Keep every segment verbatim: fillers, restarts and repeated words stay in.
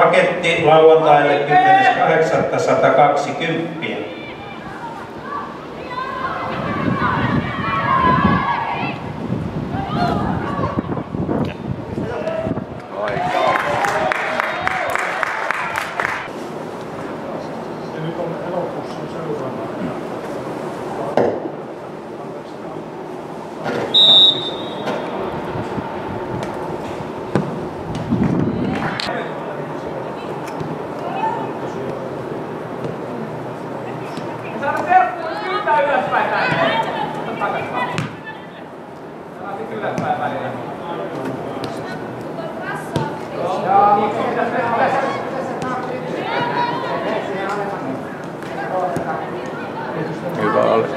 paketti lauantaille kymmenes kahdeksatta sata kaksikymmentä. Hyvä oli.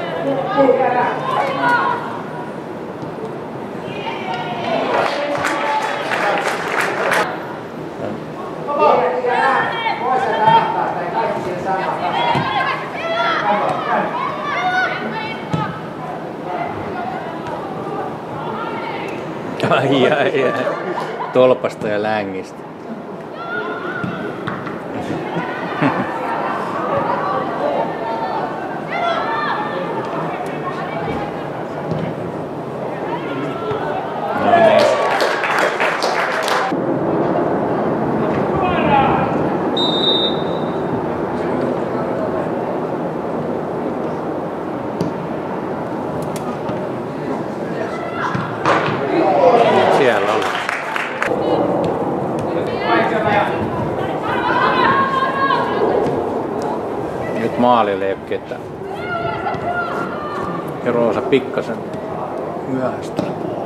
Ai ai ai. Tolpasta ja längistä. Siellä on. Nyt maalille ei ole ketään. Ja Roosa pikkasen myöhästyy.